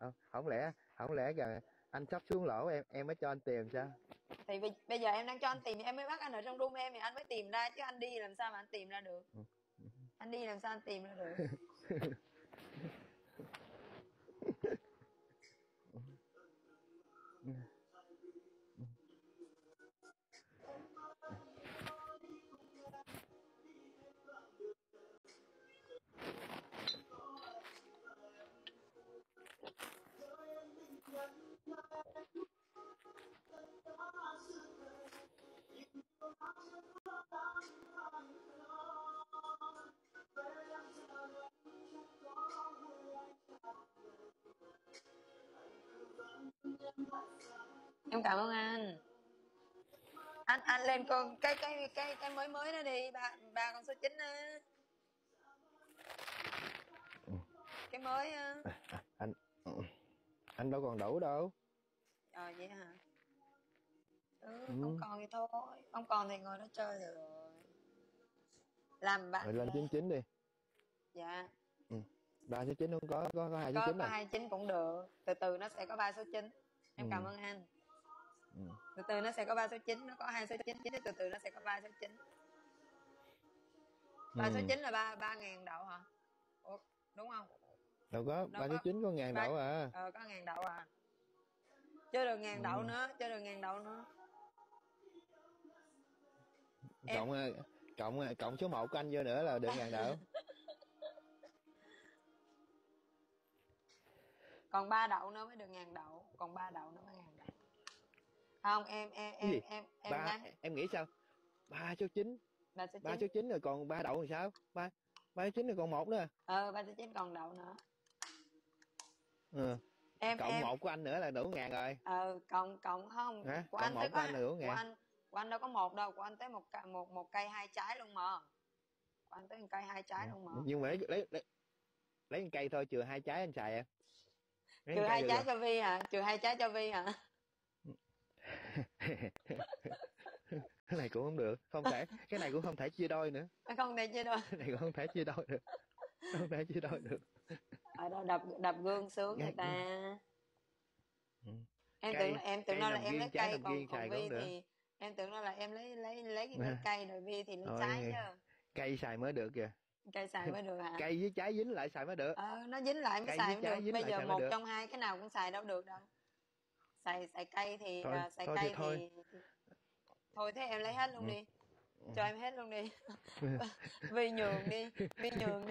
không lẽ là anh sắp xuống lỗ em mới cho anh tìm sao? Thì bây giờ em đang cho anh tìm thì em mới bắt anh ở trong room em thì anh mới tìm ra, chứ anh đi làm sao mà anh tìm ra được. Anh đi làm sao anh tìm ra được. Em cảm ơn anh. Anh lên con cái mới đó đi, ba con số 9 á. Cái mới á. Anh đâu còn đủ đâu. Vậy hả? Không còn thì thôi, không còn thì ngồi đó chơi được rồi. Làm bạn Rồi lên 99 đi. Dạ. 3 số 9 không có 2 số 9 Có à? 29 cũng được, từ từ nó sẽ có 3 số 9. Em cảm ơn anh. Từ từ nó sẽ có 3 số 9, nó có 2 số 9, từ từ nó sẽ có 3 số 9. 3 số 9 là 3.000 đậu hả? Ủa, đúng không? Đâu có, 3 số 9 có 1.000 đậu à. Có 1.000 đậu à. Chưa được 1.000 đậu nữa, chưa được 1.000 đậu nữa. Cộng số 1 của anh vô nữa là được 1.000 đậu. Còn 3 đậu nữa mới được 1.000 đậu, còn 3 đậu nữa mới 1.000 đậu. Không, em em nghĩ sao? 3 số 9. 3 số 9 rồi còn 3 đậu thì sao? 3 số 9 rồi còn 1 nữa. 3 số 9 còn đậu nữa. Cộng 1 của anh nữa là đủ 1.000 rồi. Cộng không. Hả? Của Cộng anh 1 tới của anh là đủ 1.000. Của anh đâu có 1 đâu, của anh tới một cây 2 trái luôn mà. Của anh tới một cây 2 trái luôn mà. Nhưng mà lấy một cây thôi, chừa 2 trái anh xài em. Trừ 2 trái cho Vi hả? Trừ 2 trái cho Vi hả? Cái này cũng không được, cái này cũng không thể chia đôi nữa. Không thể chia đôi. Cái này cũng không thể chia đôi được. Không thể chia đôi được. Ở đâu đập gương sướng người ta. Em tưởng đâu là em lấy cây, còn Vi thì em tưởng đâu là em lấy cái cây rồi Vi thì lấy trái chứ. Cây xài mới được kìa. Cây xài mới được hả? Cây với trái dính lại xài mới được. Nó dính lại mới xài mới được. Bây giờ một trong hai cái nào cũng xài đâu được đâu. Xài cây thì thôi thế em lấy hết luôn đi. Cho em hết luôn đi. Vi nhường đi. Vi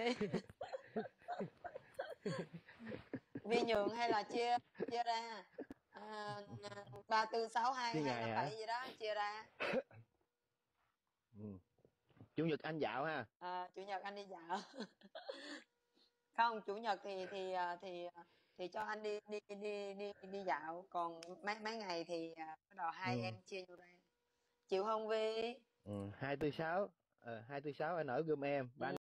nhường hay là chia ra 3, 4, 6, 2, 2, 5, 7 gì đó chia ra. Chủ nhật anh dạo ha. Chủ nhật anh đi dạo. Không, chủ nhật thì cho anh đi dạo, còn mấy ngày thì bắt đầu hai em chia nhau ra. Chịu không Vi? 2, 4, 6 2, 4, 6 anh ở room em.